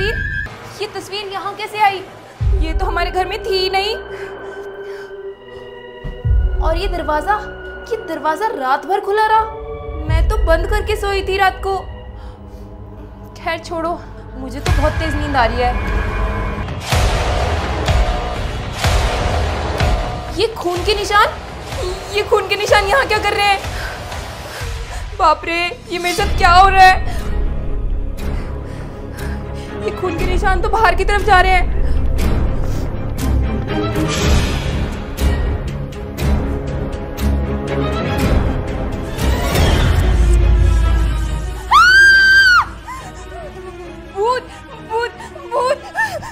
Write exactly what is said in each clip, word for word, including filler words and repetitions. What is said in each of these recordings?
तस्वीर ये तस्वीर यहाँ कैसे आई? ये तो हमारे घर में थी ही नहीं। और ये दरवाजा ये दरवाजा रात भर खुला रहा। मैं तो बंद करके सोई थी रात को। खैर छोड़ो, मुझे तो बहुत तेज नींद आ रही है। ये खून के निशान ये खून के निशान यहाँ क्या कर रहे हैं? बाप रे, ये मेरे साथ क्या हो रहा है? ये खून के निशान तो बाहर की तरफ जा रहे हैं। भूत भूत भूत।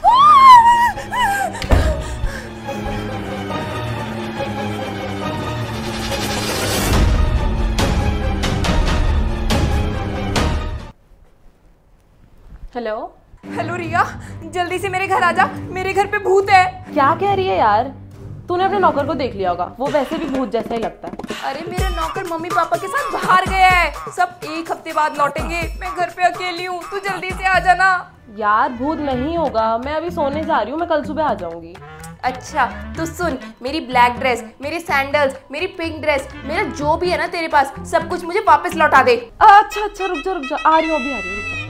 हेलो हेलो रिया, जल्दी से मेरे घर आ जा। मेरे घर पे भूत है। क्या कह रही है यार? तूने अपने नौकर को देख लिया होगा, वो वैसे भी भूत जैसा ही लगता है। अरे मेरा नौकर मम्मी पापा के साथ बाहर गया है, सब एक हफ्ते बाद लौटेंगे। मैं घर पे अकेली हूँ, तू जल्दी से आ जाना। यार भूत नहीं होगा, मैं अभी सोने जा रही हूँ, मैं कल सुबह आ जाऊंगी। अच्छा तो सुन, मेरी ब्लैक ड्रेस, मेरे सैंडल्स, मेरी पिंक ड्रेस, मेरा जो भी है ना तेरे पास, सब कुछ मुझे वापस लौटा दे। अच्छा अच्छा रुक जा रुक जा, आ रही हूँ अभी आ रही हूँ, रुक जा।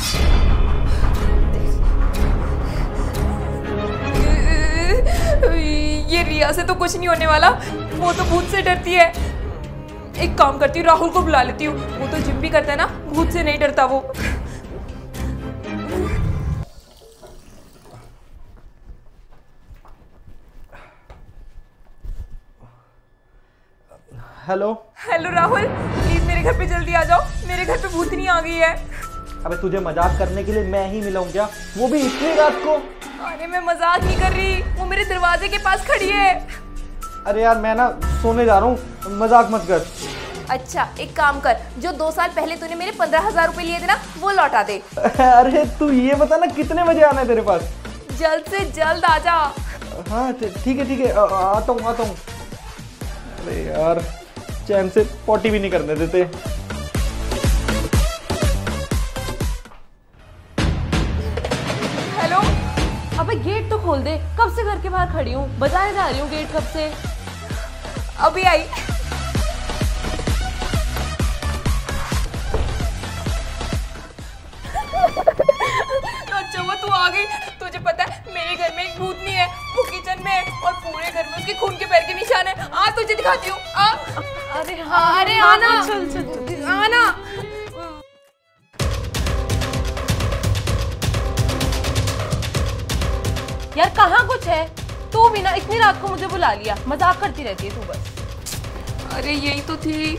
ये रिया से तो कुछ नहीं होने वाला, वो तो भूत से डरती है। एक काम करती हूँ, राहुल को बुला लेती हूँ, वो तो जिम भी करता है ना, भूत से नहीं डरता वो। हेलो हेलो राहुल, प्लीज मेरे घर पे जल्दी आ जाओ। मेरे घर पे भूतनी आ गई है। अबे तुझे मजाक करने के लिए मैं ही मिला हूं क्या? वो भी इतनी रात को? अरे मैं मजाक नहीं कर रही, वो मेरे दरवाजे के पास खड़ी है। अरे यार मैं ना सोने जा रहा हूँ, मजाक मत कर। अच्छा एक काम कर, जो दो साल पहले तूने मेरे पंद्रह हजार रुपए लिए थे ना, वो लौटा दे। अरे तू ये बता ना कितने बजे आना है तेरे पास? जल्द से जल्द आ जा। हाँ ठीक है ठीक है, आता हूँ आता हूँ। अरे यार चैन से पॉटी भी नहीं करने देते। हेलो। अबे गेट तो खोल दे, कब से घर के बाहर खड़ी हूँ, बजाए जा रही हूँ गेट कब से। अभी आई। अच्छा वो तू आ गई। तुझे पता है मेरे घर में एक भूतनी है, वो किचन में है और पूरे घर में उसके खून के पैर के निशान है। आ तुझे दिखाती हूँ। आ अरे हाँ अरे आना, चल चल चल आना। यार कहाँ कुछ है? तू भी ना इतनी रात को मुझे बुला लिया, मजाक करती रहती है तू बस। अरे यही तो थी।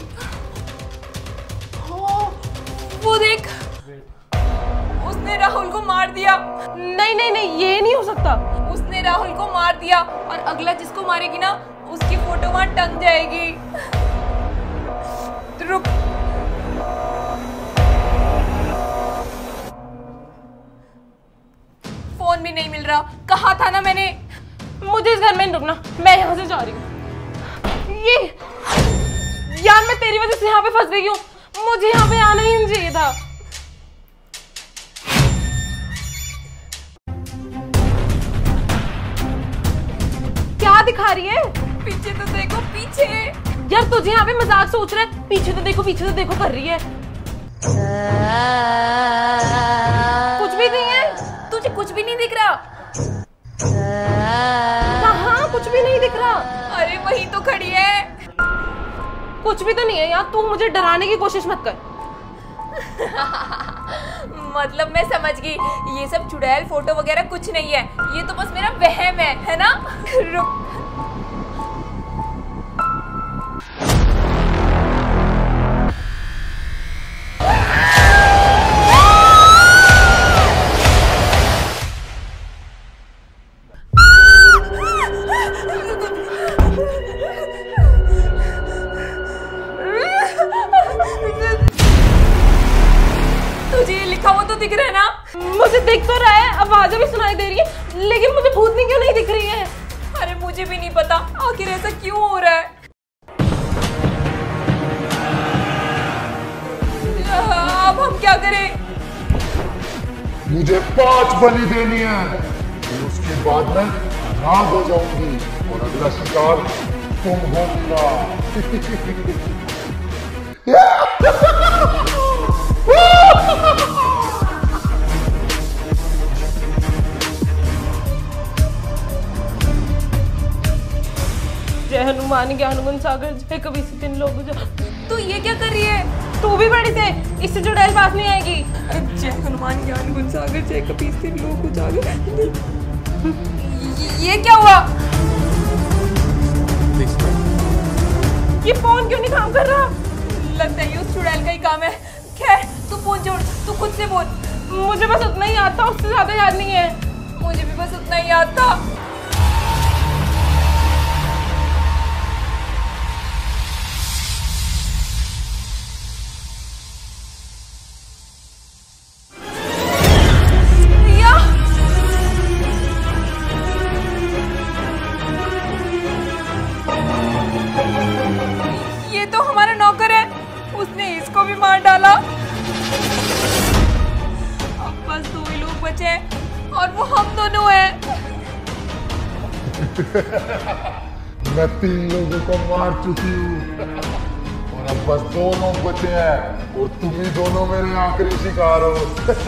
ओ, वो देख, उसने राहुल को मार दिया। नहीं नहीं नहीं, ये नहीं हो सकता। उसने राहुल को मार दिया और अगला जिसको मारेगी ना, उसकी फोटो वहां टंग जाएगी। रुक, फोन भी नहीं मिल रहा। कहा था ना मैंने। मुझे इस घर में नहीं रुकना, मैं यहाँ से जा रही हूँ। ये यार मैं तेरी वजह से यहाँ पे फंस गई हूँ, मुझे यहाँ पे आना ही नहीं चाहिए था। क्या दिखा रही है? पीछे तो देखो, पीछे। यार तुझे यहाँ पे मजाक सोच रहा है? पीछे तो देखो पीछे तो देखो कर रही है। कुछ भी नहीं है। तुझे कुछ भी नहीं दिख रहा? कहाँ कुछ भी नहीं दिख रहा? अरे वही तो खड़ी है। कुछ भी तो नहीं है यार, तू मुझे डराने की कोशिश मत कर। मतलब मैं समझ गई, ये सब चुड़ैल फोटो वगैरह कुछ नहीं है, ये तो बस मेरा वहम है, है ना? रुक। तुझे लिखा हुआ तो दिख रहा है ना? मुझे दिख तो रहा है, आवाजें भी सुनाई दे रही है, लेकिन मुझे भूतनी क्यों नहीं दिख रही है? अरे मुझे भी नहीं पता आखिर ऐसा क्यों हो रहा है। अब हम क्या करें? मुझे पांच बलि देनी है, फिर उसके बाद मैं नाग हो जाऊंगी और अगला शिकार तुम होगा। जय हनुमान ज्ञान गुण सागर, जय कबीर से तीन लोग जो। तू ये क्या कर रही है? तू भी बड़ी से, इससे चुड़ैल पास नहीं आएगी। जय हनुमान ज्ञान गुण सागर, जय कबीर से लोग उजागर। ये क्या हुआ? ये फोन क्यों नहीं काम कर रहा? लगता है ये उस चुड़ैल का ही काम है। खैर तू फोन छोड़, तू खुद से बोल। मुझे बस उतना ही याद था, उससे ज्यादा याद नहीं है। मुझे भी बस उतना ही याद था। मार डाला। अब बस दो ही लोग बचे और वो हम दोनों हैं। मैं तीन लोगों को मार चुकी हूँ और अब बस दो लोग बचे हैं और तुम ही दोनों मेरे आखिरी शिकार हो।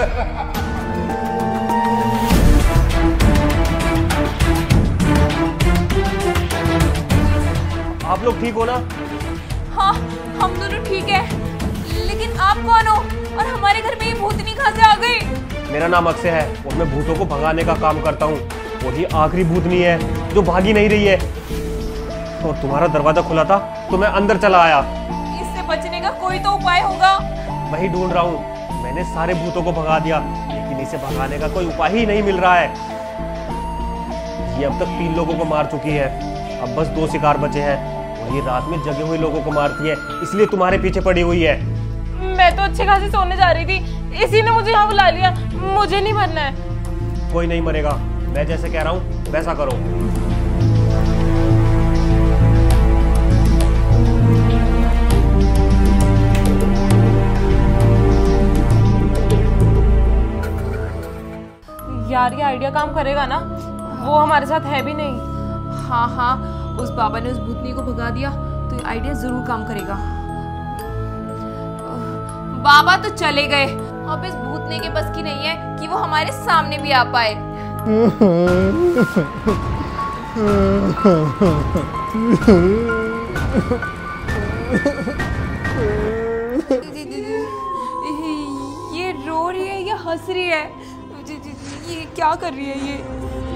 आप लोग ठीक हो ना? हाँ, हम दोनों ठीक है, लेकिन आप कौन हो और हमारे घर में ये भूतनी कहाँ से आ गई? मेरा नाम अक्षय है और मैं भूतों को भगाने का काम करता हूँ। वही आखिरी भूतनी है जो भागी नहीं रही है। और तुम्हारा दरवाजा खुला था तो मैं अंदर चला आया। इससे बचने का कोई तो उपाय होगा। वही ढूंढ रहा हूँ। मैंने सारे भूतों को भगा दिया, लेकिन इसे भगाने का कोई उपाय ही नहीं मिल रहा है। ये अब तक तीन लोगों को मार चुकी है, अब बस दो शिकार बचे हैं। ये रात में जगे हुए लोगों को मारती है, इसलिए तुम्हारे पीछे पड़ी हुई है। मैं तो अच्छे खासे सोने जा रही थी, इसी ने मुझे यहाँ बुला लिया। मुझे नहीं मरना है। कोई नहीं मरेगा, मैं जैसे कह रहा हूँ वैसा करो। यार ये आइडिया काम करेगा ना? वो हमारे साथ है भी नहीं। हाँ हाँ, उस बाबा ने उस भूतनी को भगा दिया तो ये आइडिया जरूर काम करेगा। बाबा तो चले गए, अब इस भूतनी के बस की नहीं है कि वो हमारे सामने भी आ पाए। ये रो रही है या हंस रही है? ये क्या कर रही है ये?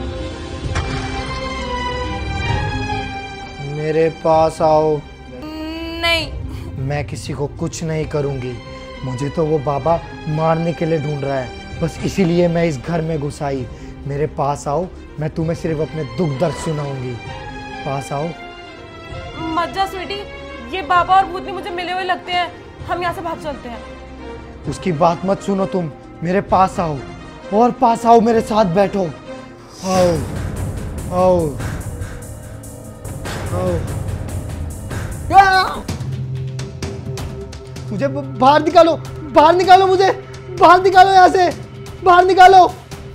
मेरे पास आओ। नहीं, मैं किसी को कुछ नहीं करूंगी। मुझे तो वो बाबा मारने के लिए ढूंढ रहा है, बस इसीलिए मैं इस घर में घुस आई। मेरे पास आओ, मैं तुम्हें सिर्फ अपने दुख दर्द सुनाऊंगी। पास आओ। मत जा स्वीटी, ये बाबा और भूतनी मुझे मिले हुए लगते हैं। हम यहाँ से भाग चलते हैं। उसकी बात मत सुनो तुम, मेरे पास आओ और पास आओ, मेरे साथ बैठो। आओ आओ आओ। मुझे बाहर निकालो, बाहर निकालो, मुझे बाहर निकालो, यहाँ से बाहर निकालो।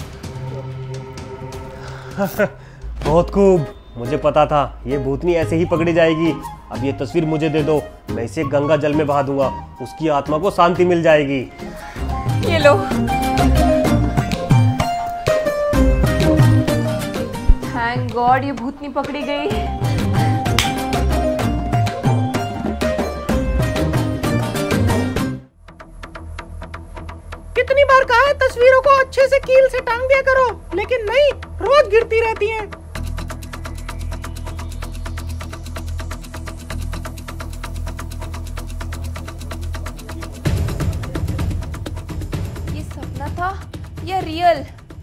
बहुत खूब, मुझे पता था ये भूतनी ऐसे ही पकड़ी जाएगी। अब ये तस्वीर मुझे दे दो, मैं इसे गंगा जल में बहा दूंगा, उसकी आत्मा को शांति मिल जाएगी। ये लो। थैंक गॉड ये भूतनी पकड़ी गई। कितनी बार कहा है तस्वीरों को अच्छे से कील से टांग दिया करो, लेकिन नहीं, रोज गिरती रहती हैं। ये सपना था या रियल?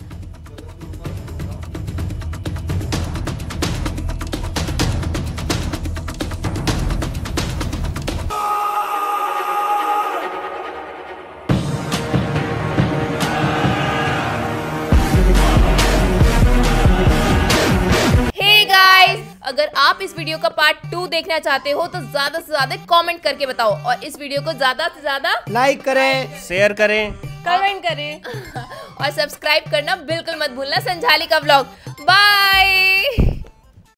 अगर आप इस वीडियो का पार्ट टू देखना चाहते हो तो ज्यादा से ज्यादा कमेंट करके बताओ और इस वीडियो को ज्यादा से ज्यादा लाइक करें, शेयर करें कमेंट करें और सब्सक्राइब करना बिल्कुल मत भूलना संझाली का व्लॉग। बाय।